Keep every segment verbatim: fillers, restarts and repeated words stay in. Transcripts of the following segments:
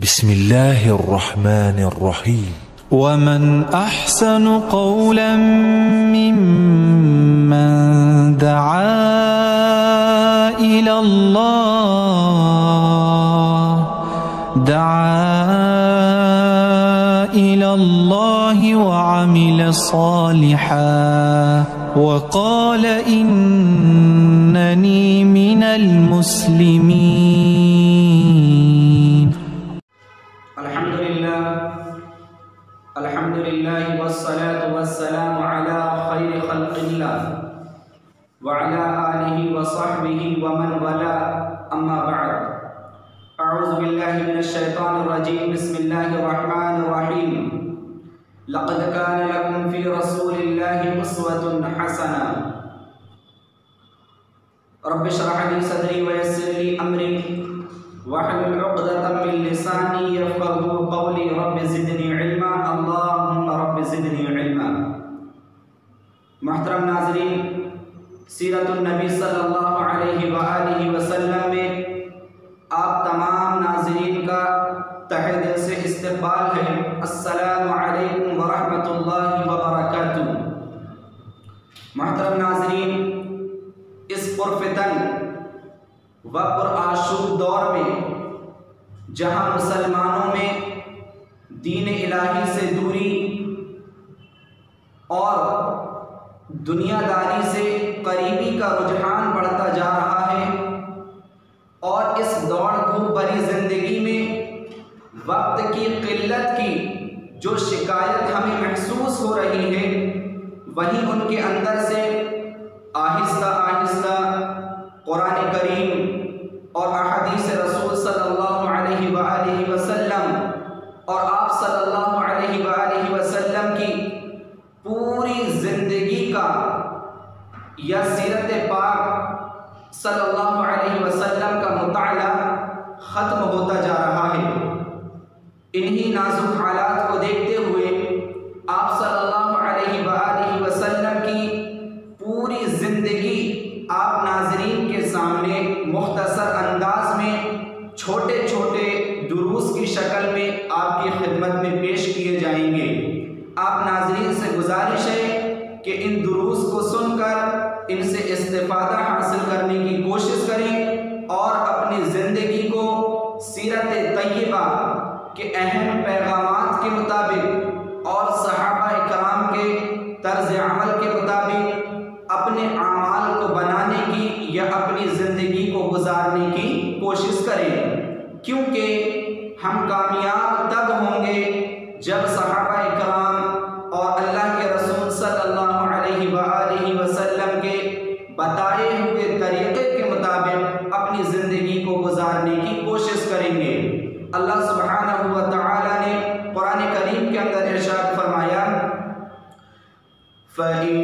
बिस्मिल्लाहिर्रहमानिर्रहीम। वमन अहसनु क़ौलन मिम्मन दआ इलल्लाह दआ इलल्लाहि व अमिल सालिहान व क़ाल इन्ननी मिनल मुस्लिमीन। अल्हम्दुलिल्लाह अल्हम्दुलिल्लाह वस्सलातु वस्सलामु अला खैरि खल्क़िल्लाह व अला आलिहि व सहबिहि व मन वला, अम्मा बअद। अऊज़ु बिल्लाहि मिनश शैतानिर रजीम। बिस्मिल्लाहिर रहमानिर रहीम। लक़द कान लकुम फ़ी रसूलिल्लाहि उस्वतुन हसना। रब्बि इश्रह ली सदरी व यस्सिर ली अमरी वहलुल उक़दतम मिन लिसानी यफ़क़हू क़ौली। रब्बि ज़िदनी इल्मा। अल्लाहुम्मा रब्बि ज़िदनी इल्मा। मुहतरम नाज़रीन, सीरतुन नबी सल्लल्लाहु अलैहि व आलिहि वसल्लम में आप तमाम नाज़रीन का तहे दिल से इस्तक़बाल है। अस्सलामु अलैकुम व रहमतुल्लाहि व बरकातुहू। मुहतरम नाज़रीन, इस पुरफ़ितन व पुरआशूब दौर में जहाँ मुसलमानों में दीन इलाही से दूरी और दुनियादारी से करीबी का रुझान बढ़ता जा रहा है, और इस दौड़ धूप भरी ज़िंदगी में वक्त की किल्लत की जो शिकायत हमें महसूस हो रही है, वहीं उनके अंदर से आहिस्ता आहिस्ता कुरान करीम और अहादीस रसूल सल्लल्लाहु अलैहि व आलिहि वसल्लम और आप सल्लल्लाहु अलैहि व आलिहि वसल्लम की पूरी ज़िंदगी का या सीरत पाक सल्लल्लाहु अलैहि वसल्लम का मुताला ख़त्म होता जा रहा है। इन्हीं नाजुक हालात को देखते हुए आप सल्लल्लाहु अलैहि व आलिहि वसल्लम की पूरी ज़िंदगी आप नाज़रीन के सामने मुख्तसर अंदाज में छोटे छोटे दुरूस की शक्ल में आपकी खिदमत में पेश किए जाएंगे। आप नाज़रीन से गुजारिश है कि इन दुरूस को सुनकर इनसे इस्तिफ़ादा हासिल करने की कोशिश करें और अपनी ज़िंदगी को सीरत तय्यबा के अहम पैगामात के मुताबिक और सहाबा इकराम के तर्ज़ अमल के मुताबिक अपने आमाल को बनाने की या अपनी ज़िंदगी को गुजारने की कोशिश करें, क्योंकि हम कामयाब तब होंगे जब सहाबा इकराम और अल्लाह के रसूल सल्लल्लाहु अलैहि व आलिहि वसल्लम के बताए हुए तरीक़े के मुताबिक अपनी ज़िंदगी को गुजारने की कोशिश करेंगे। अल्लाह सुब्हानहु व तआला ने कुरान करीम के अंदर इरशाद फरमाया, फ़इन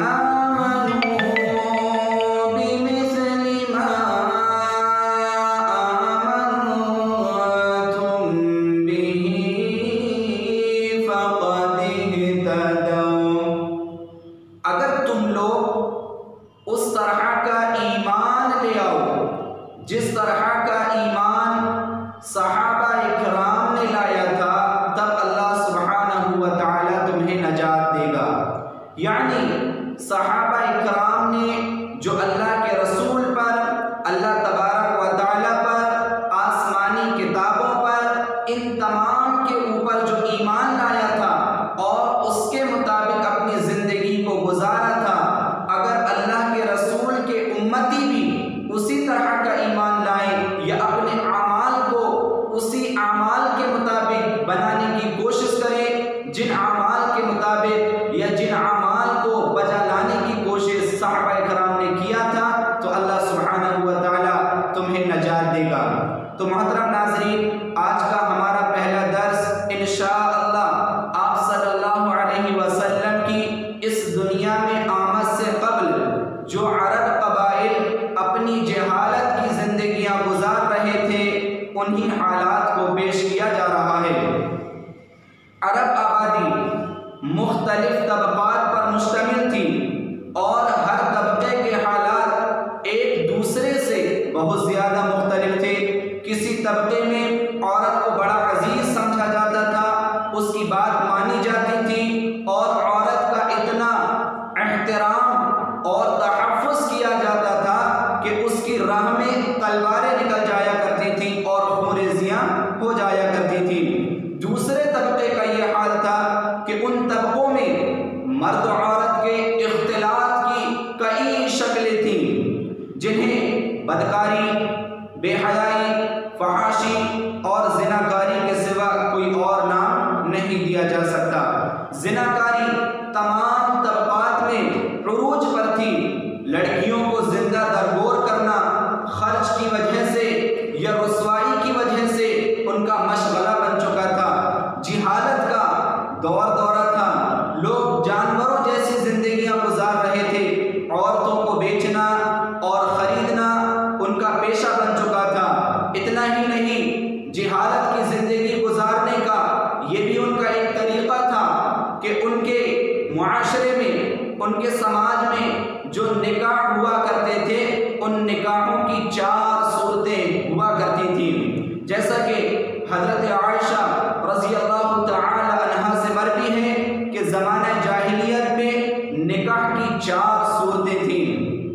जिस तरह का ईमान सहाबा इकराम ने लाया था, तब अल्लाह सुब्हानहु व तआला तुम्हें नजात देगा। यानी सहाबा इकराम ने जो अल्लाह के रसूल पर, अल्लाह तबारक व तआला पर, आसमानी किताबों पर, इन तमाम के ऊपर जो ईमान लाया था और उसके मुताबिक अपनी ज़िंदगी को गुजारा था, अगर अल्लाह के रसूल के उम्मती भी उसी तरह का ईमान लाएं या अपने आमाल को उसी आमाल के मुताबिक बनाने की कोशिश करें जिन आमाल के मुताबिक या जिन आमाल को बजा लाने की कोशिश सहाबा इकराम ने किया था, तो अल्लाह सुब्हानहु व तआला तुम्हें नजात देगा। तो मोहतरम नाज़रीन, आज का हमारा पहला दर्स इंशाअल्लाह आप सल्लल्लाहु अलैहि वसल्लम की इस दुनिया में आमद से क़ब्ल जो अरब कबाइल अपनी जहालत की ज़िंदगियां गुजार रहे थे, उन्हीं हालात को पेश किया जा रहा है। अरब आबादी मुख्तलिफ हो जाया करती थी। दूसरे तबके का यह हाल था कि उन तबकों में मर्द और औरत के इख्तिलात की कई शक्लें थीं, जिन्हें बदकारी, बेहयाई, फहाशी और जिनाकारी के सिवा कोई और नाम नहीं दिया जा सकता। जिनाकारी तमाम तबकात में उरूज पर थी। लड़कियों को जिंदा दरगोर करना खर्च की वजह से या रुसवाई की वजह से उनका मशगला बन चुका था। जिहालत का दौर दौरा था। लोग जानवरों जैसी जिंदगियां गुजार रहे थे। औरतों को बेचना और खरीदना उनका पेशा बन चुका था। इतना ही नहीं, जिहालत की जिंदगी गुजारने का ये भी उनका एक तरीका था कि उनके मुआशरे में, उनके समाज में जो निकाह हुआ करते थे, उन निकाहों की चार सूरतें हुआ करती थी। जैसा कि हजरत आयशा रज़ी अल्लाह तआला अन्हा से मरवी है कि ज़माने जाहिलियत में निकाह की चार सूरतें थीं।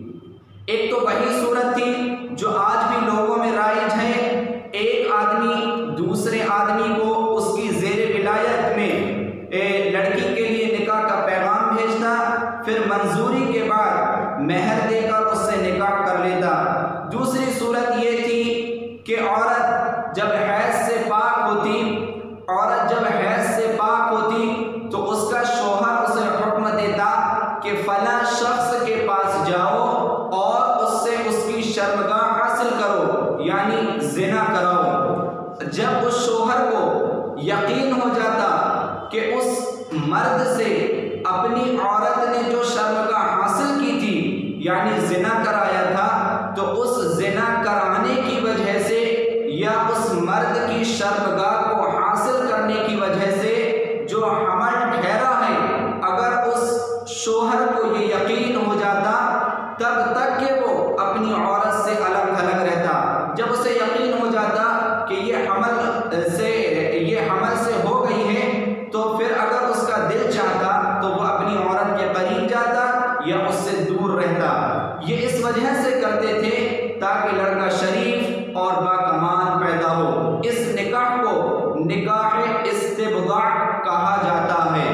एक तो वही सूरत थी जो आज भी लोगों में राइज है। एक आदमी दूसरे आदमी को उसकी ज़ेरे विलायत में ए, लड़की के लिए निकाह का पैगाम भेजता, फिर मंजूरी के बाद मेहर देकर उससे निकाह कर लेता। दूसरी सूरत ये थी कि औरत जब हैज से पाक होती औरत जब हैज से पाक होती तो उसका शौहर उसे हुक्म देता कि फला शख्स के पास जाओ और उससे उसकी शर्मगाह हासिल करो, यानी जिना कराओ। जब उस शौहर को यकीन हो जाता कि उस मर्द से अपनी औरत ने जो शर्मगाह हासिल की थी, यानी जिना कराया था, तो उस जिना कराने की वजह से या उस मर्द की शर्मगाह को हासिल करने की वजह से जो हमल ठहरा है, अगर उस शौहर को ये यकीन हो जाता तब तक कि वो अपनी औरत से अलग थलग रहता। जब उसे यकीन हो जाता कि ये हमल से ये हमल से हो गई है, तो फिर अगर उसका दिल चाहता तो वो अपनी औरत के करीब जाता या उससे दूर रहता। ये इस वजह से करते थे ताकि लड़का शरीफ और बाकमाल पैदा हो। इस निकाह को निकाह इस्तिबदा कहा जाता है।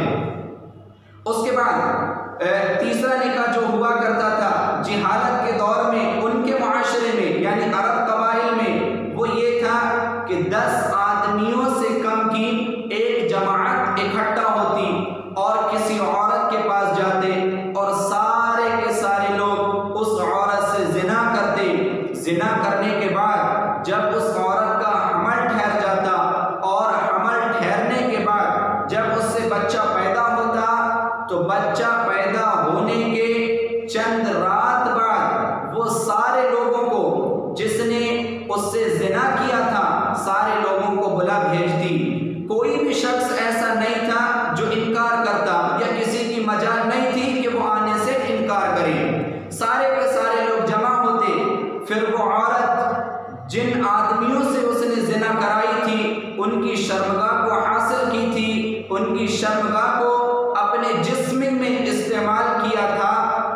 उसके बाद तीसरा निकाह जो हुआ करता था जिहालत के दौर में, उनके मुआशरे में यानी अरब कबाइल में, वो ये था कि दस आदमियों से कम की एक जमात इकट्ठा होती और किसी औरत के पास जाते और सारे के सारे लोग उस औरत से जिना करते। जिना करने के बाद जब उस औरत का हमल ठहर जाता और हमल ठहरने के बाद जब उससे बच्चा पैदा होता, तो बच्चा पैदा होने के चंद रात बाद वो सारे लोगों को जिसने उससे जिना किया था, सारे लोगों को बुला भेजती। कोई भी शख्स ऐसा नहीं था जो इनकार करता या किसी की मजाल नहीं थी कि वो आने से इनकार करे। सारे के सारे लोग जमा होते। फिर वो औरत जिन आदमियों से उसने जिना कराई थी, उनकी शर्मगाह को हासिल की थी, उनकी शर्मगाह को अपने जिस्म में इस्तेमाल किया था,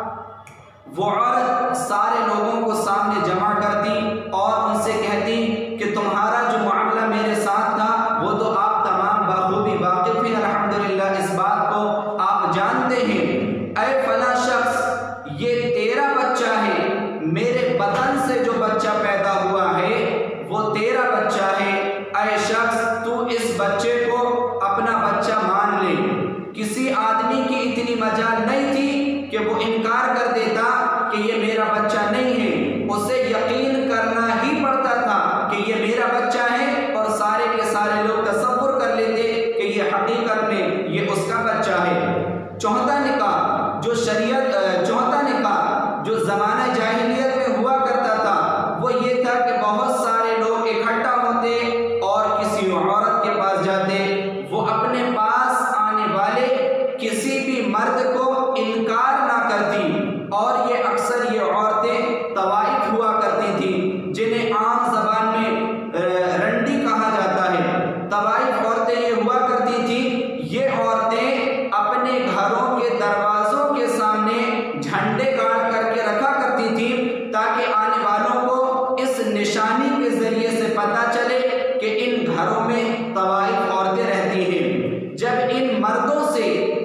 वो औरत सारे लोगों को सामने जमा करती और उनसे कहती कि तुम्हारा जो मामला मेरे साथ था वो तो आप तमाम बखूबी वाकिफ हैं, अल्हम्दुलिल्लाह इस बात को आप जानते हैं। ऐ फला शख्स, ये तेरा बच्चा है, मेरे बदन से जो बच्चा पैदा हुआ है वो तेरा बच्चा है। ऐ शख्स, तू इस बच्चे को अपना बच्चा मान ले। किसी आदमी की इतनी मजाल नहीं थी कि वो इनकार कर देता कि ये मेरा बच्चा नहीं है। उसे यकीन करना ही पड़ता था कि ये मेरा बच्चा है और सारे के सारे लोग तसव्वुर कर लेते कि ये हकीकत में ये उसका बच्चा है। चौथा निकाह जो शरीयत चौथा निकाह जो ज़माने जाहिलियत में हुआ करता था, वो ये था कि बहुत सारे लोग इकट्ठा होते और किसी औरत के पास जाते। वो अपने पास आने वाले किसी भी मर्द को इनकार ना करती और ये अक्सर ये औरतें तवाइफ हुआ करती थी, जिन्हें आम जबान में रंडी कहा जाता है। तवाइफ औरतें ये हुआ करती थी। ये औरतें अपने घरों के दरवाजों के सामने झंडे गाड़ करके रखा करती थी ताकि आने वालों को इस निशानी के जरिए से पता चले कि इन घरों में तवाइफ औरतें रहती हैं। जब इन मर्दों से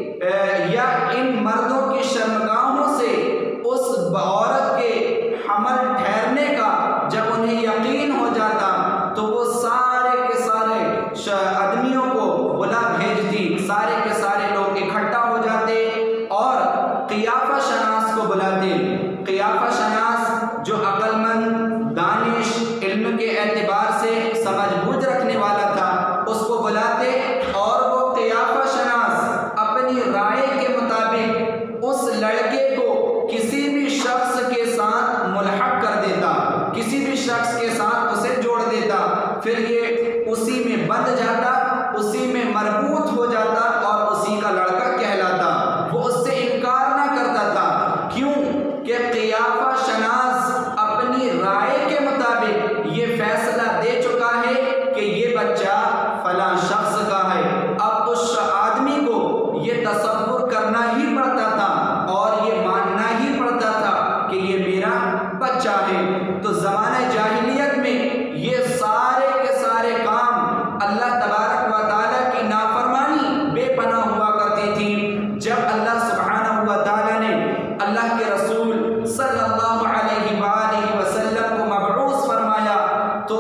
या इन मर्दों की शर्मगाहों से उस औरत के हमल ठहरने का जब उन्हें यकीन हो जाता तो वो सारे के सारे आदमियों को बुला भेजती, सारे के सारे लोग इकट्ठा हो जाते और क़ियाफ़ा शनास को बुलाते। क़ियाफ़ा शनास जो अक्लमंद, दानिश, इल्म के एतबार से समझ बूझ रखने वाला था, उसको बुलाते और वो क़ियाफ़ा शनास अपनी राय के मुताबिक उस लड़के को किसी भी शख्स के साथ मुल्हक कर देता, किसी भी शख्स के साथ उसे जोड़ देता। फिर ये उसी में बंध जाता, उसी में मरबूत हो जाता और उसी का लड़का कहलाता। वो उससे इनकार ना करता था। क्यों? कि क़ियाफ़ा शनास अपनी राय के मुताबिक ये फैसला दे चुका है कि ये बच्चा फलां शख्स का है। अब उस आदमी को ये तसव्वुर करना ही पड़ता था और ये मानना ही पड़ता था कि ये मेरा बच्चा है। तो ज़माने जाहिलियत में ये सारे के सारे काम अल्लाह तबारक व तआला की नाफरमानी बेपनाह हुआ करती थी। जब अल्लाह सुब्हानहू व तआला ने अल्लाह के रसूल सल्लल्लाहु अलैहि वालैहि वसल्लम को मबऊस फरमाया तो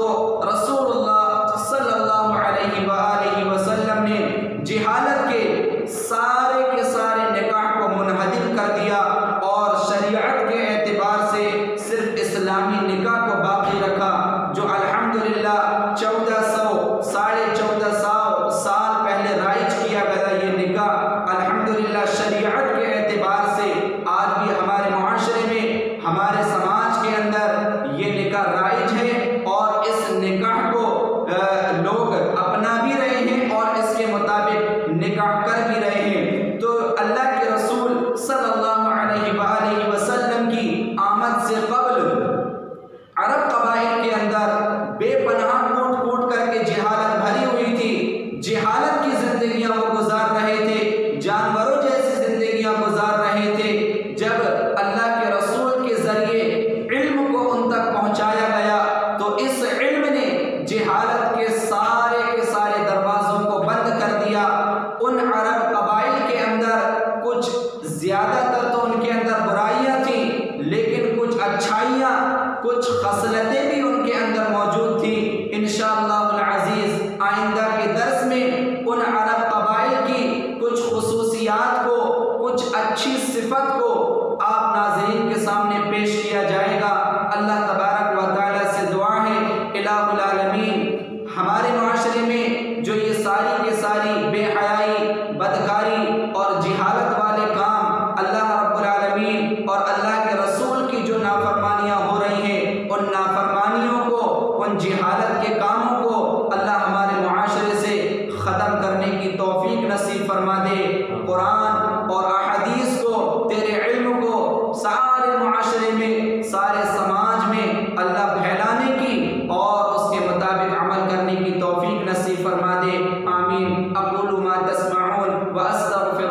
रसूलुल्लाह सल्लल्लाहु अलैहि वालैहि वसल्लम ने जिहालत के सारे के सारे निकाह को मुनहदिम कर दिया और शरीयत के एतबार से सिर्फ इस्लामी निकाह को बाकी रखा, जो अल्हम्दुलिल्लाह चौदह सौ साढ़े चौदह सौ साल पहले राइज किया गया ये निकाह अल्हम्दुलिल्लाह शरीयत के एतबार से आज भी हमारे मुआशरे में, हमारे समाज के अंदर ये निकाह राइज है और इस निकाह को लोग अपना भी रहे हैं और इसके मुताबिक निकाह कर भी रहे हैं। तो अल्लाह के रसूल सल्लल्लाहु अलैहि वसल्लम की आमद से कबल अरब कबाइल के अंदर बेपनाह कूट कूट करके जिहालत भरी हुई थी। जिहालत की जिंदगियां वो गुजार रहे थे, जानवरों जैसी जिंदगियां गुजार रहे थे। जब अल्लाह के रसूल के जरिए इल्म को उन तक पहुंचाया गया तो इस इल्म ने जिहालत के सारे के सारे दरवाजों को बंद कर दिया। उन अरब कबाइल के अंदर कुछ ज्यादातर तो उनके अंदर बुराइयां थी, लेकिन कुछ अच्छाइयां, कुछ खसलतें भी उनके अंदर मौजूद थी। इंशाअल्लाहुल अज़ीज़ आइंदा के दर्स में उन अरब कबाइल की कुछ खुसूसियात को, कुछ अच्छी सिफत को आप नाज़रीन के सामने पेश किया जाएगा। अल्लाह तबारक व तआला से दुआ है इलाहुल आलमीन हमारे माशरे में जो ये सारी के सारी बेहयाई, बदकारी और जिहालत वाले काम अल्लाह रब्बुल आलमीन और अल्लाह के रसूल की जो नाफरमानियाँ हो रही हैं, उन नाफरमानियों को, उन जिहालत के कामों को अल्लाह हमारे मुआशरे से ख़त्म करने की तौफीक नसीब फरमा दे। कुरान और अहदीस को, तेरे इल्म को सारे मुआशरे में, सारे समाज में अल्लाह फैलाने की और उसके मुताबिक अमल करने की तौफीक नसीब फरमा दे। आमीन। अक़ूलु मा तस्मऊन व अस्तग़फिर